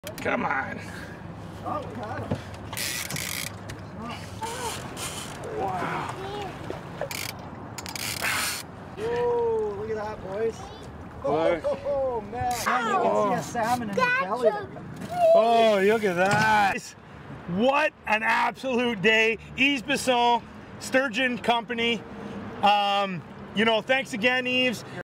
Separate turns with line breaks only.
Come on.
Oh, we got him.
Wow.
Whoa, look at that, boys.
Boy.
Oh, man. You can see a salmon in the belly.
Oh, look at that. What an absolute day. Yves Bisson, Sturgeon Company. You know, thanks again, Yves.